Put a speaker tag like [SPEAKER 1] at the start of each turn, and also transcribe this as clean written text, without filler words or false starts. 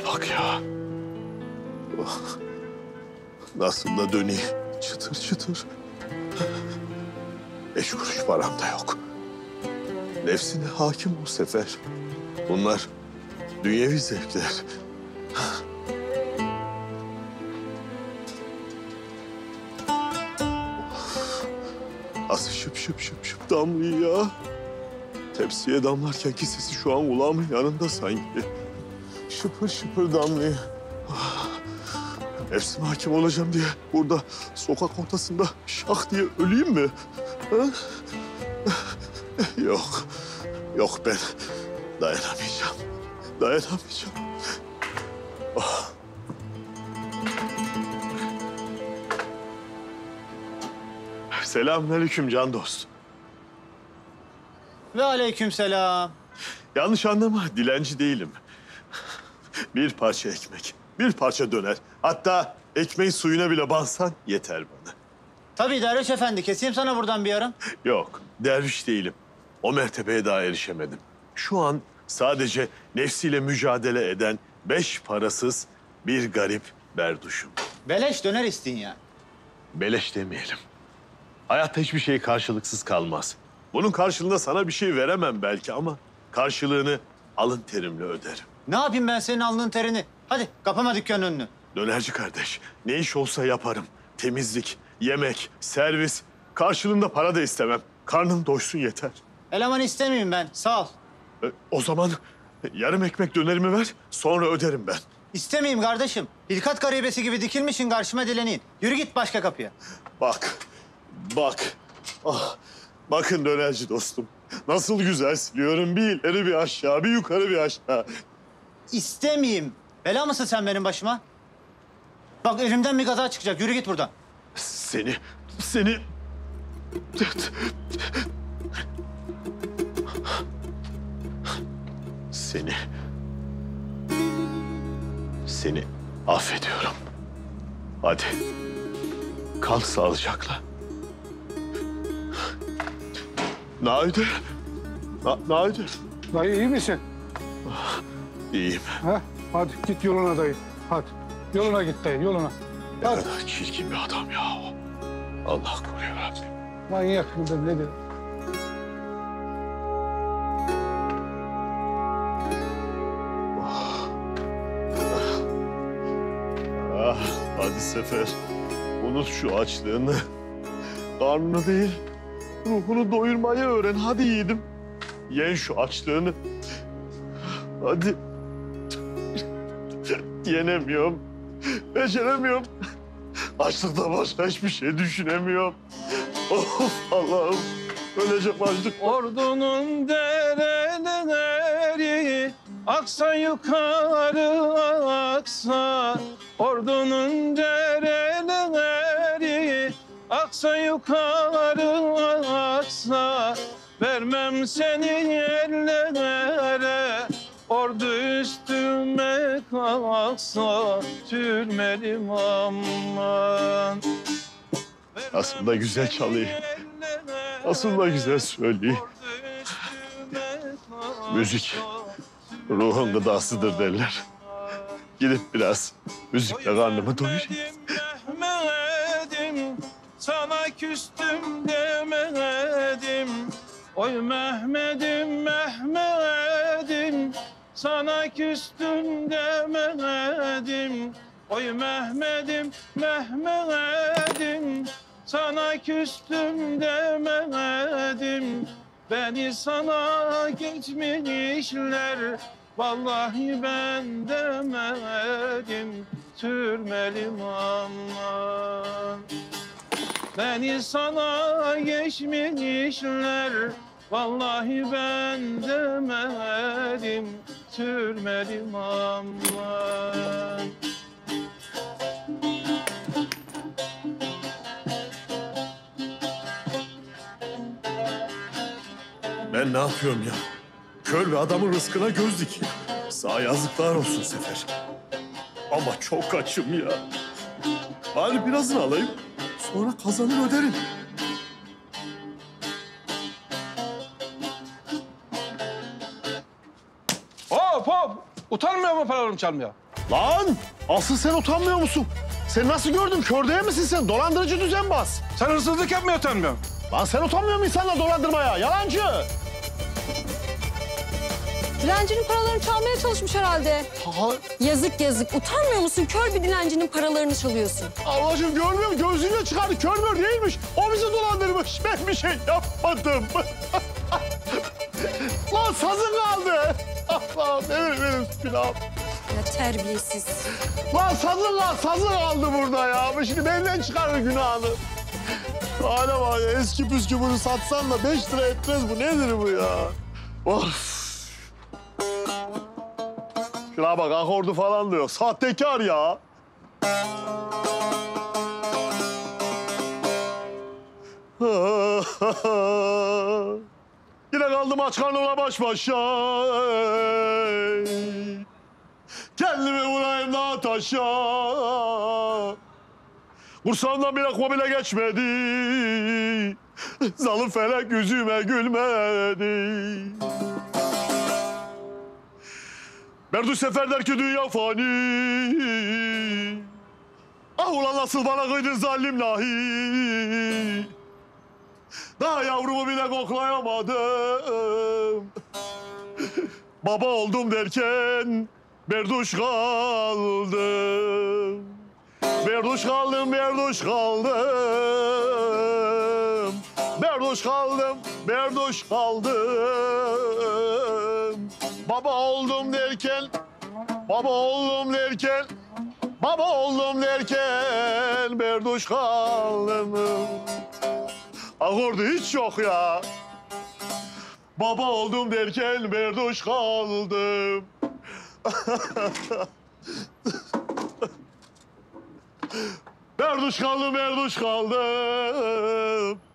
[SPEAKER 1] bak ya. Oh. Nasıl da döneyim. Çıtır çıtır. 5 kuruş param da yok. Nefsine hakim bu sefer. Bunlar dünyevi zevkler. Nasıl şıp şıp şıp şıp damlıyor ya. Tepsiye damlarken ki sesi şu an kulağımın yanında sanki. Şıpır şıpır damlıyor. Nefsime hakim olacağım diye burada sokak ortasında şak diye öleyim mi? Ha? Yok. Yok ben dayanamayacağım. Dayanamayacağım. Oh. Selamünaleyküm can dost.
[SPEAKER 2] Ve aleykümselam.
[SPEAKER 1] Yanlış anlama, dilenci değilim. Bir parça ekmek, bir parça döner. Hatta ekmeğin suyuna bile bansan yeter bana.
[SPEAKER 2] Tabii Derviş Efendi, keseyim sana buradan bir yarım.
[SPEAKER 1] Yok, derviş değilim. O mertebeye daha erişemedim. Şu an sadece nefsiyle mücadele eden 5 parasız bir garip berduşum.
[SPEAKER 2] Beleş döner isteyin ya.
[SPEAKER 1] Beleş demeyelim. Hayatta hiçbir şey karşılıksız kalmaz. Bunun karşılığında sana bir şey veremem belki ama karşılığını alın terimle öderim.
[SPEAKER 2] Ne yapayım ben senin alnının terini? Hadi kapama dükkanın önünü.
[SPEAKER 1] Dönerci kardeş, ne iş olsa yaparım. Temizlik, yemek, servis. Karşılığında para da istemem. Karnım doysun yeter.
[SPEAKER 2] Eleman istemeyeyim ben, sağ ol.
[SPEAKER 1] O zaman yarım ekmek dönerimi ver, sonra öderim ben.
[SPEAKER 2] İstemeyeyim kardeşim. Hilkat garibesi gibi dikilmişsin karşıma dileneyim. Yürü git başka kapıya.
[SPEAKER 1] Bak, bak. Ah, bakın dönerci dostum. Nasıl güzel siliyorum. Bir ileri bir aşağı, bir yukarı bir aşağı.
[SPEAKER 2] İstemeyeyim. Bela mısın sen benim başıma? Bak elimden bir kaza çıkacak. Yürü git buradan.
[SPEAKER 1] Seni... Seni affediyorum. Hadi. Kal sağlıcakla. Naide. Naide.
[SPEAKER 3] Dayı iyi misin?
[SPEAKER 1] İyiyim.
[SPEAKER 3] Ha? Hadi git yoluna dayı. Hadi. Yoluna git dayı, yoluna.
[SPEAKER 1] Ne
[SPEAKER 3] Hadi.
[SPEAKER 1] kadar çirkin bir adam ya o. Allah koruyor Rabbim.
[SPEAKER 3] Manyak mıdır nedir?
[SPEAKER 1] Ah, hadi Sefer. Unut şu açlığını. Karnını değil, ruhunu doyurmayı öğren. Hadi yiğidim. Yen şu açlığını. Hadi. Yenemiyorum. Beceremiyorum. Açlıktan başka hiçbir şey düşünemiyorum. Of Allah'ım. Öleceğim açlık.
[SPEAKER 4] Ordunun dereleri aksa yukarı aksa. Ordunun dereleri aksa yukarı aksa. Vermem seni ellere, ordu üstüme kalksa. Türmelim aman.
[SPEAKER 1] Aslında güzel çalıyor. Aslında güzel söylüyor. Müzik ruhun gıdasıdır derler. Gidip biraz müzikle karnımı doyurayım.
[SPEAKER 4] Mehmet'im, sana küstüm demedim. Oy Mehmet'im, Mehmet'im, sana küstüm demedim. Oy Mehmet'im, Mehmet'im, sana küstüm demedim. Beni sana geçmişler, vallahi ben demedim. Türmelim aman. Beni sana geçmişler, vallahi ben demedim. Türmelim aman.
[SPEAKER 1] Ben ne yapıyorum ya? Kör bir adamın rızkına göz dikiyor. Sağ yazıklar olsun Sefer. Ama çok açım ya. Bari birazını alayım. Sonra kazanır öderim.
[SPEAKER 4] Hop hop! Utanmıyor mu paralarımı çalmaya?
[SPEAKER 1] Lan asıl sen utanmıyor musun? Sen nasıl gördün? Kör değil misin sen? Dolandırıcı düzenbaz.
[SPEAKER 4] Sen hırsızlık yapmaya utanmıyorsun.
[SPEAKER 1] Lan sen utanmıyor musun insanla dolandırmaya? Yalancı.
[SPEAKER 5] Dilencinin paralarını çalmaya çalışmış herhalde.
[SPEAKER 1] Ha,
[SPEAKER 5] Yazık yazık. Utanmıyor musun? Kör bir dilencinin paralarını çalıyorsun.
[SPEAKER 1] Allah'ım görmüyor musun? Gözüyle çıkardı. Kör mür değilmiş. O bizi dolandırmış. Ben bir şey yapmadım. Lan sazın kaldı. Allah'ım benim günahım.
[SPEAKER 5] Ya terbiyesiz.
[SPEAKER 1] Lan sazın kaldı burada ya. Şimdi benden çıkarır günahını. Hala var ya, eski püskü bunu satsan da 5 lira etmez bu. Nedir bu ya? Of. Şuna bak, akordu falan diyor. Sahtekar ya. Yine kaldım aç karnına baş başa. Kendimi vurayım da taşa. Kursağımdan bir lokma bile geçmedi. Zalim felek yüzüme gülmedi. Berduş Sefer der ki dünya fani. Ah ulan nasıl bana kıydın zalim lahi. Daha yavrumu bile koklayamadım. Baba oldum derken berduş kaldım. Berduş kaldım, berduş kaldım. Berduş kaldım, berduş kaldım. Baba oldum derken, baba oldum derken, baba oldum derken berduş kaldım. Akordu hiç yok ya. Baba oldum derken berduş kaldım. Berduş kaldım, berduş kaldım.